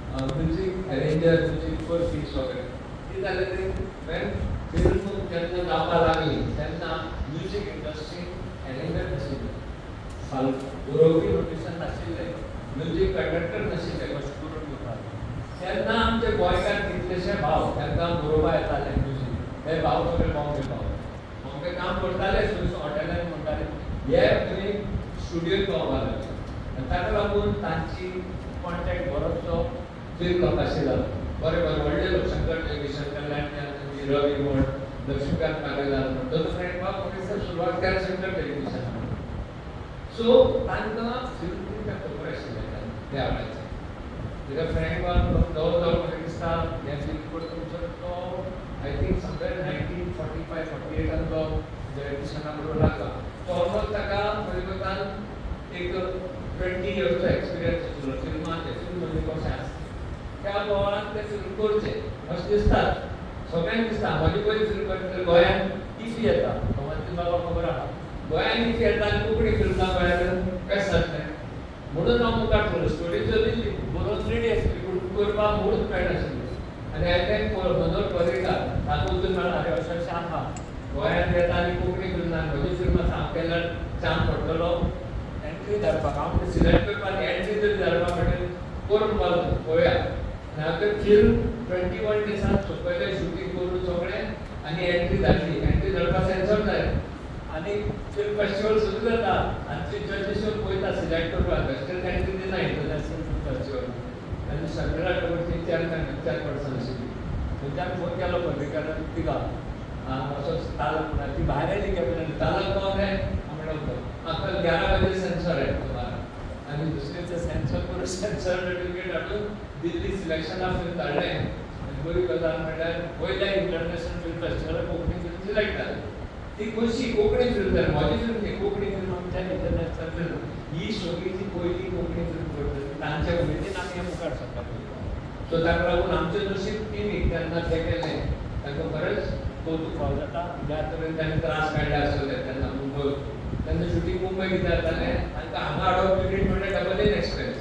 Music arranger, music for fix वगैरे ते झाले ते वेन फिल्म जेन्ना जावपाक लागली तेन्ना म्युझिक इंडस्ट्री अरेंजर नाशिल्ले, बरोवपी नोटिशन नाशिल्ले, म्युझिक कंडक्टर नाशिल्ले कशें करून घेवपाक. तेन्ना आमचे गोंयकार कितलेशे भाव तांकां बरोवपा येताले म्युझिक, हे भाव सगळे बॉम्बे भाव आमकां काम करताले हॉटेलांनी म्हणटाले हे तुमी स्टुडियोत पावपाक लागले. ताका लागून तांची कॉन्टॅक्ट बरोचसो फिल्म लोकांशी जालो. बरे बरे व्हडले लोक शंकर जयकिशन, कल्याण रवी म्हण, लक्ष्मीकांत नागेलाल म्हण, दोन फ्रेंड प्रोफेसर सुरवात केली शंकर जयकिशन. सो तांकां फिल्म खबर आशिल्लें त्या वेळाचेर. तेका फ्रेंड जवळ जवळ म्हाका दिसता हे फिल्म करता तो आय थिंक समवेर 1945-48 तो जयकिशना बरोबर लागला. तो ऑलमोस्ट ताका पयलींच्यान एक 20 इयर्सचो एक्सपिरियन्स आशिल्लो फिल्माचेर. फिल्म म्हणजे कशें आसता त्या बोवाळान ते फिल्म करचें अशें दिसता, सगळ्यांक दिसता. म्हजी पयली फिल्म करता गोंयांत इफी येता, म्हणजे म्हाका खबर आहा गोंयांत इफी येता आनी कोंकणी फिल्मां गोंयांत कशें जातलें म्हणून हांव मुखार सरलो. स्टोरी दिल्ली बरोवन रेडी आशिल्ली पूण करपाक मुहूर्त मेळनाशिल्लें. आनी आय थिंक मनोहर पर्रीकार ताका वचून मेळ्ळा अरे अशें अशें आहा गोंयांत येता आनी कोंकणी फिल्मां म्हजी फिल्मां हांव केल्यार चान्स पडटलो एंट्री धाडपाक. हांव ते सिलेक्ट करपाक एंट्री तरी धाडपाक मेळटली करून पळोवया. हांवें ते फिल्म 21 डेजान सकयलें शुटींग करून सगळें आनी एंट्री धाडली. एंट्री धाडपाक सेन्सर जाय आनी फिल्म फेस्टिवल सुरू जाता आनी ते जजीस येवन पळयता सिलेक्ट करपाक. वेस्टर्न एंट्री दिना इंटरनॅशनल फिल्म फेस्टिवल आनी सगळ्या कडची 4 पर्सन आशिल्ली. थंयच्यान फोन केलो पर्रीकारान तिका असो तालक म्हणून ती भायर आयली कॅबिनान. तालक कौन है म्हणून आपका 11 बजे सेंसर है तुम्हारा. आनी दुसरें सेंसर करून सेंसर सर्टिफिकेट हाडून दिल्ली सिलेक्शना फिल्म धाडलें. आनी बरी गजाल म्हणल्यार वयल्या इंटरनॅशनल फिल्म फेस्टिवलाक कोंकणी फिल्म सिलेक्ट जाली. ती कशी कोंकणी फिल्म जाली, म्हजी फिल्म न्ही कोंकणी फिल्म आमच्या इंटरनॅशनल फिल्म ही सगळी पयली कोंकणी फिल्म करतली. तांच्या उमेदीन आमी मुखार सरपाक. सो ताका लागून आमचें नशीब टिमी तेन्ना तें केलें तांकां खरेंच कौतूक फाव जाता. ज्या तरेन ताणें त्रास काडले आसतले तेन्ना मुंबय, तेन्ना शुटींग मुंबय कितें जातालें तांकां हांगा हाडप टिकेट म्हणल्यार डबल इन एक्सपेन्स.